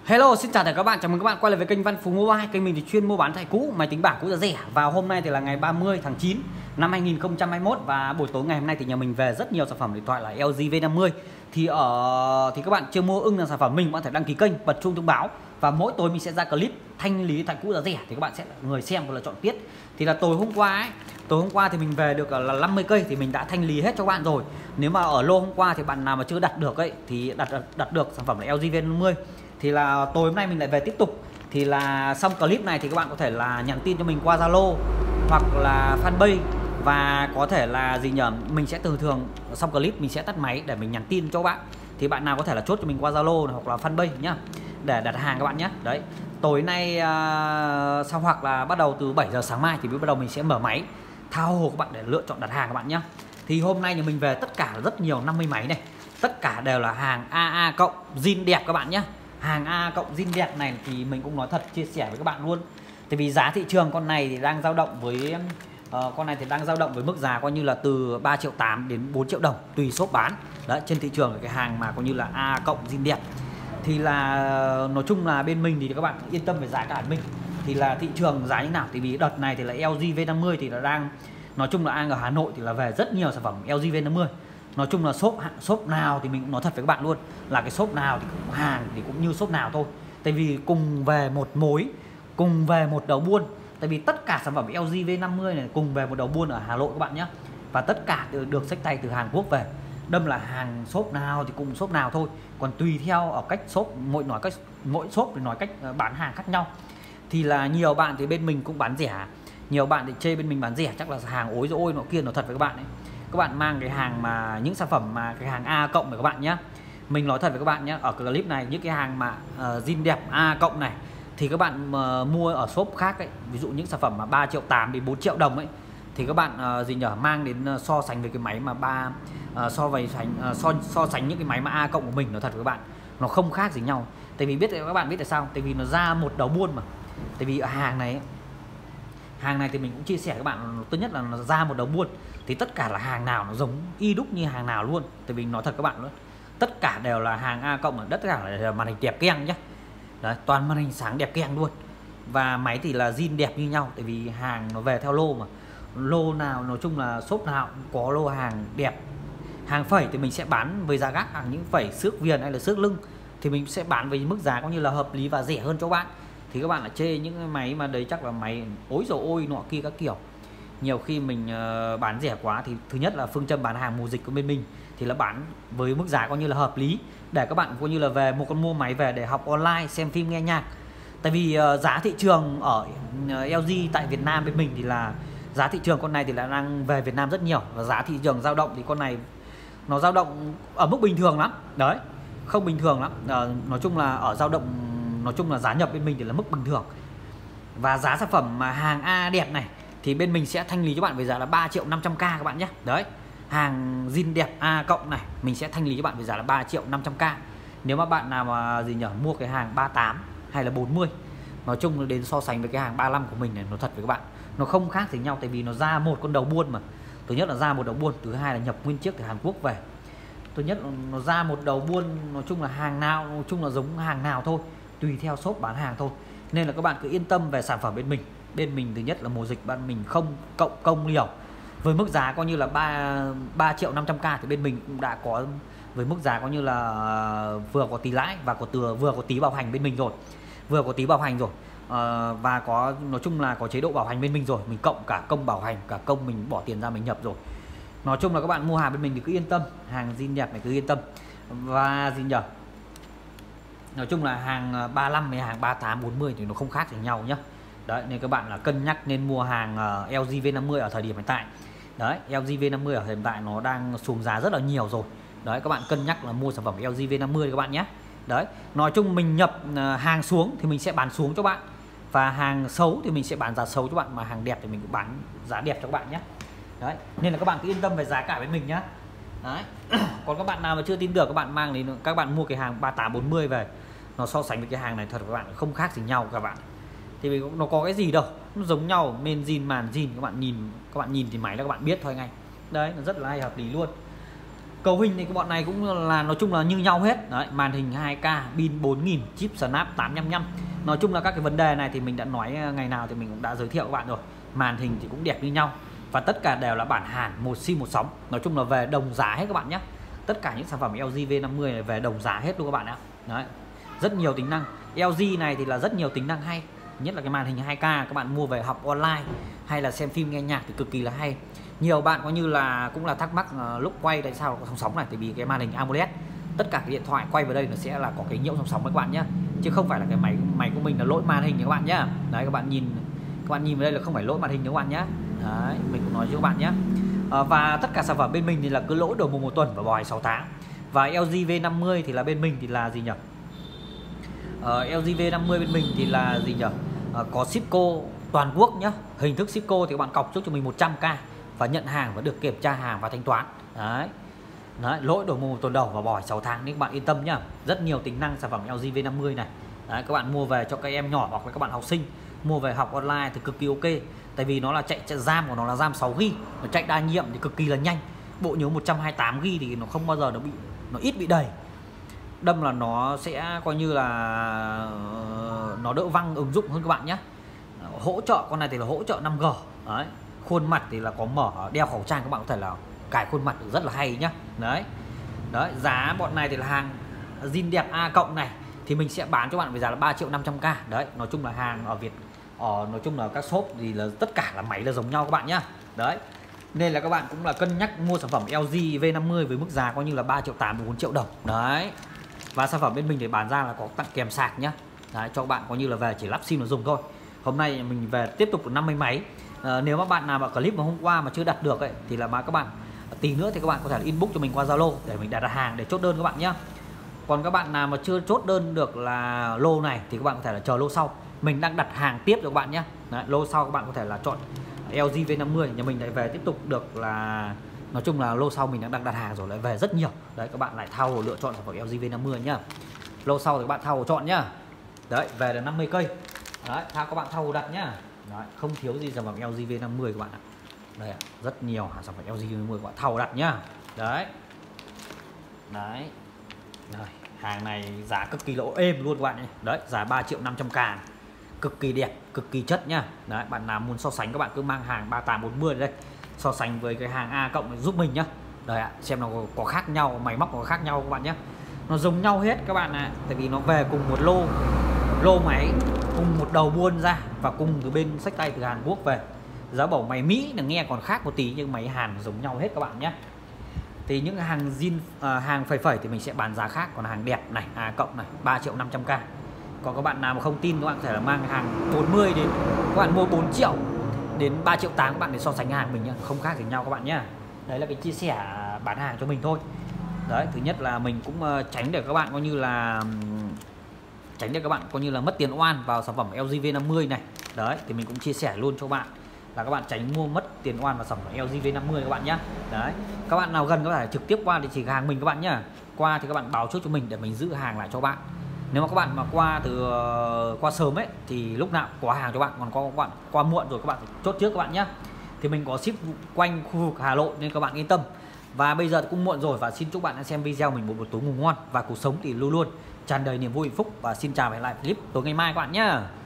Hello, xin chào tất cả các bạn, chào mừng các bạn quay lại với kênh Văn Phú Mobile. Kênh mình thì chuyên mua bán thẻ cũ, máy tính bảng cũ giá rẻ. Và hôm nay thì là ngày 30 tháng 9 năm 2021 và buổi tối ngày hôm nay thì nhà mình về rất nhiều sản phẩm điện thoại là LG V50. Thì các bạn chưa mua ưng là sản phẩm mình, bạn thể đăng ký kênh, bật chuông thông báo và mỗi tối mình sẽ ra clip thanh lý điện thoại cũ giá rẻ thì các bạn sẽ là người xem và lựa chọn tiếp. Thì là tối hôm qua thì mình về được là 50 cây thì mình đã thanh lý hết cho bạn rồi. Nếu mà ở lô hôm qua thì bạn nào mà chưa đặt được ấy thì đặt được sản phẩm là LG V50 thì là tối hôm nay mình lại về tiếp tục. Thì là xong clip này thì các bạn có thể là nhắn tin cho mình qua Zalo hoặc là fanpage, và có thể là mình sẽ thường xong clip mình sẽ tắt máy để mình nhắn tin cho bạn. Thì bạn nào có thể là chốt cho mình qua Zalo hoặc là fanpage nhá, để đặt hàng các bạn nhé. Đấy, tối nay xong hoặc là bắt đầu từ 7 giờ sáng mai thì bắt đầu mình sẽ mở máy thao hồ các bạn để lựa chọn đặt hàng các bạn nhé. Thì hôm nay thì mình về tất cả rất nhiều 50 máy này, tất cả đều là hàng AA cộng zin đẹp các bạn nhé. Hàng A cộng zin đẹp này thì mình cũng nói thật, chia sẻ với các bạn luôn. Tại vì giá thị trường con này thì đang dao động với mức giá coi như là từ 3,8 triệu đến 4 triệu đồng tùy shop bán. Đấy, trên thị trường cái hàng mà coi như là A cộng zin đẹp thì là nói chung là bên mình thì các bạn yên tâm về giá cả mình. Thì là thị trường giá như nào, thì vì đợt này thì là LG V50 thì là đang nói chung là ở Hà Nội thì là về rất nhiều sản phẩm LG V50. Nói chung là shop nào thì mình cũng nói thật với các bạn luôn là cái shop nào thì cũng hàng thì cũng như shop nào thôi. Tại vì cùng về một mối, cùng về một đầu buôn. Tại vì tất cả sản phẩm LG V50 này cùng về một đầu buôn ở Hà Nội các bạn nhé. Và tất cả được xách tay từ Hàn Quốc về. Đâm là hàng shop nào thì cùng shop nào thôi. Còn tùy theo ở cách shop, mỗi shop thì nói cách bán hàng khác nhau. Thì là nhiều bạn thì bên mình cũng bán rẻ, nhiều bạn thì chê bên mình bán rẻ chắc là hàng ối rồi ôi nọ kia. Nói thật với các bạn ấy, các bạn mang cái hàng mà những sản phẩm mà cái hàng A cộng này các bạn nhé. Mình nói thật với các bạn nhé, ở cái clip này những cái hàng mà zin đẹp A cộng này thì các bạn mua ở shop khác ấy, ví dụ những sản phẩm mà 3,8 triệu đến 4 triệu đồng ấy, thì các bạn mang đến so sánh với cái máy mà so sánh những cái máy mà A cộng của mình, nói thật với các bạn nó không khác gì nhau. Tại vì các bạn biết tại sao? Tại vì nó ra một đầu buôn mà. Tại vì ở hàng này thì mình cũng chia sẻ với các bạn, tốt nhất là nó ra một đầu buôn thì tất cả là hàng nào nó giống y đúc như hàng nào luôn. Tại vì nói thật các bạn luôn, tất cả đều là hàng A cộng, tất cả là màn hình đẹp keng nhé. Đấy, toàn màn hình sáng đẹp keng luôn. Và máy thì là zin đẹp như nhau. Tại vì hàng nó về theo lô mà, lô nào nói chung là shop nào cũng có lô hàng đẹp. Hàng phẩy thì mình sẽ bán với giá gác, hàng những phẩy xước viền hay là xước lưng thì mình sẽ bán với mức giá cũng như là hợp lý và rẻ hơn cho bạn. Thì các bạn là chê những cái máy mà đấy chắc là máy ối rồi ôi nọ kia các kiểu. Nhiều khi mình bán rẻ quá thì thứ nhất là phương châm bán hàng mùa dịch của bên mình thì là bán với mức giá coi như là hợp lý để các bạn coi như là về mua máy về để học online, xem phim, nghe nhạc. Tại vì giá thị trường ở LG tại Việt Nam bên mình thì là giá thị trường con này thì là đang về Việt Nam rất nhiều, và giá thị trường dao động thì con này nó dao động ở mức bình thường lắm đấy, không bình thường lắm. Nói chung là ở dao động, nói chung là giá nhập bên mình thì là mức bình thường. Và giá sản phẩm mà hàng A đẹp này thì bên mình sẽ thanh lý cho bạn với giá là 3.500.000 các bạn nhé. Đấy, hàng zin đẹp A cộng này mình sẽ thanh lý cho bạn với giá là 3.500.000. Nếu mà bạn nào mà mua cái hàng 38 hay là 40, nói chung là đến so sánh với cái hàng 35 của mình này, nói thật với các bạn nó không khác gì nhau. Tại vì nó ra một con đầu buôn mà. Thứ nhất là ra một đầu buôn, thứ hai là nhập nguyên chiếc từ Hàn Quốc về. Thứ nhất nó ra một đầu buôn, nói chung là hàng nào nói chung là giống hàng nào thôi, tùy theo shop bán hàng thôi. Nên là các bạn cứ yên tâm về sản phẩm bên mình. Bên mình thứ nhất là mùa dịch bạn mình không cộng công liều. Với mức giá coi như là 3.500.000 thì bên mình cũng đã có với mức giá coi như là vừa có tí lãi và vừa có tí bảo hành bên mình rồi. Vừa có tí bảo hành rồi. Và có nói chung là có chế độ bảo hành bên mình rồi. Mình cộng cả công bảo hành, cả công mình bỏ tiền ra mình nhập rồi. Nói chung là các bạn mua hàng bên mình thì cứ yên tâm, hàng zin đẹp này cứ yên tâm. Và nói chung là hàng 35 với hàng 38, 40 thì nó không khác gì nhau nhá. Đấy, nên các bạn là cân nhắc nên mua hàng LG V50 ở thời điểm hiện tại. Đấy, LG V50 ở thời điểm hiện tại nó đang xuống giá rất là nhiều rồi. Đấy, các bạn cân nhắc là mua sản phẩm LG V50 các bạn nhé. Đấy, nói chung mình nhập hàng xuống thì mình sẽ bán xuống cho bạn. Và hàng xấu thì mình sẽ bán giá xấu cho bạn, mà hàng đẹp thì mình cũng bán giá đẹp cho các bạn nhé. Đấy, nên là các bạn cứ yên tâm về giá cả với mình nhá. Đấy. Còn các bạn nào mà chưa tin tưởng, các bạn mang đến, các bạn mua cái hàng 38 40 về, nó so sánh với cái hàng này thật các bạn không khác gì nhau các bạn. Thì vì nó có cái gì đâu, nó giống nhau, men zin màn zin, các bạn nhìn thì máy là các bạn biết thôi ngay. Đấy, nó rất là hay, hợp lý luôn. Cấu hình thì cái bọn này cũng là nói chung là như nhau hết đấy, màn hình 2K, pin 4000, chip Snap 855. Nói chung là các cái vấn đề này thì mình đã nói ngày nào thì mình cũng đã giới thiệu các bạn rồi. Màn hình thì cũng đẹp như nhau và tất cả đều là bản Hàn, một sim một sóng. Nói chung là về đồng giá hết các bạn nhé. Tất cả những sản phẩm LG V50 này về đồng giá hết luôn các bạn ạ. Đấy. Rất nhiều tính năng. LG này thì là rất nhiều tính năng hay. Nhất là cái màn hình 2K các bạn mua về học online hay là xem phim nghe nhạc thì cực kỳ là hay. Nhiều bạn có như là cũng là thắc mắc lúc quay tại sao có sóng sóng này, tại vì cái màn hình AMOLED, tất cả cái điện thoại quay vào đây nó sẽ là có cái nhiễu sóng sóng các bạn nhé, chứ không phải là cái máy của mình là lỗi màn hình các bạn nhé. Đấy, các bạn nhìn vào đây là không phải lỗi màn hình các bạn nhé. Đấy, mình cũng nói cho các bạn nhé. Và tất cả sản phẩm bên mình thì là cứ lỗi đầu mùng 1 tuần và bò 6 tháng. Và LG V50 thì là bên mình thì là gì nhỉ? LG V50 bên mình thì là gì nhỉ? Có shipco toàn quốc nhá. Hình thức shipco thì các bạn cọc trước cho mình 100k và nhận hàng và được kiểm tra hàng và thanh toán. Đấy. Đấy, lỗi đổi mùng 1 tuần đầu và bò 6 tháng nên các bạn yên tâm nhá. Rất nhiều tính năng sản phẩm LG V50 này. Đấy, các bạn mua về cho các em nhỏ hoặc là các bạn học sinh mua về học online thì cực kỳ ok. Tại vì nó là chạy RAM của nó là RAM 6GB, nó chạy đa nhiệm thì cực kỳ là nhanh. Bộ nhớ 128GB thì nó không bao giờ nó ít bị đầy. Đâm là nó sẽ coi như là nó đỡ văng ứng dụng hơn các bạn nhé. Hỗ trợ con này thì là hỗ trợ 5G. Đấy. Khuôn mặt thì là có mở đeo khẩu trang, các bạn có thể là cài khuôn mặt được rất là hay nhá. Đấy. Đấy, giá bọn này thì là hàng zin đẹp A cộng này thì mình sẽ bán cho bạn với giá là 3.500.000. Đấy, nói chung là hàng ở nói chung là các shop thì là tất cả là máy là giống nhau các bạn nhá. Đấy. Nên là các bạn cũng là cân nhắc mua sản phẩm LG V50 với mức giá coi như là 3.800.000 đến 4 triệu đồng. Đấy. Và sản phẩm bên mình để bán ra là có tặng kèm sạc nhá. Đấy, cho các bạn coi như là về chỉ lắp sim là dùng thôi. Hôm nay mình về tiếp tục 50 máy. Nếu mà bạn nào mà clip mà hôm qua mà chưa đặt được ấy, thì là các bạn tí nữa thì các bạn có thể là inbox cho mình qua Zalo để mình đặt hàng để chốt đơn các bạn nhé. Còn các bạn nào mà chưa chốt đơn được là lô này thì các bạn có thể là chờ lô sau, mình đang đặt hàng tiếp cho các bạn nhé. Đấy, lô sau các bạn có thể là chọn LG V50, nhà mình lại về tiếp tục được là nói chung là lô sau mình đang đặt hàng rồi lại về rất nhiều. Đấy, các bạn lại thao hồ lựa chọn sản phẩm LG V50 nhá. Lô sau thì các bạn thao hồ chọn nhá. Đấy, về là 50 cây. Đấy, các bạn thao hồ đặt nhá. Đấy, không thiếu gì sản phẩm LG V50 các bạn ạ. Đây ạ, rất nhiều sản phẩm LG V50 các bạn thao đặt nhá. Đấy. Đấy. Rồi, hàng này giá cực kỳ lỗ êm luôn các bạn nhé. Đấy, giá 3.500.000. Cực kỳ đẹp, cực kỳ chất nhá. Đấy, bạn nào muốn so sánh các bạn cứ mang hàng 3840 đây. So sánh với cái hàng A cộng giúp mình nhá. Đây ạ, xem nó có khác nhau, máy móc có khác nhau các bạn nhé. Nó giống nhau hết các bạn ạ. Tại vì nó về cùng một lô máy, cùng một đầu buôn ra và cùng từ bên xách tay từ Hàn Quốc về. Giá bảo máy Mỹ là nghe còn khác một tí nhưng máy Hàn giống nhau hết các bạn nhé. Thì những hàng zin hàng phẩy thì mình sẽ bán giá khác, còn hàng đẹp này A cộng này 3.500.000. Còn các bạn nào mà không tin các bạn có thể là mang hàng 40 đến các bạn mua 4 triệu đến 3.8 triệu các bạn để so sánh hàng mình nhá, không khác gì nhau các bạn nhá. Đấy là cái chia sẻ bán hàng cho mình thôi. Đấy, thứ nhất là mình cũng tránh để các bạn coi như là mất tiền oan vào sản phẩm LG V50 này. Đấy, thì mình cũng chia sẻ luôn cho bạn là các bạn tránh mua mất tiền oan vào sản phẩm LG V50 các bạn nhé. Đấy, các bạn nào gần có thể trực tiếp qua địa chỉ hàng mình các bạn nhá. Qua thì các bạn báo trước cho mình để mình giữ hàng lại cho bạn. Nếu mà các bạn mà qua sớm ấy thì lúc nào có hàng cho bạn, còn có các bạn qua muộn rồi các bạn chốt trước các bạn nhé. Thì mình có ship quanh khu vực Hà Nội nên các bạn yên tâm. Và bây giờ cũng muộn rồi và xin chúc bạn đã xem video mình một buổi tối ngủ ngon và cuộc sống thì luôn luôn tràn đầy niềm vui hạnh phúc, và xin chào và hẹn lại clip tối ngày mai các bạn nhé.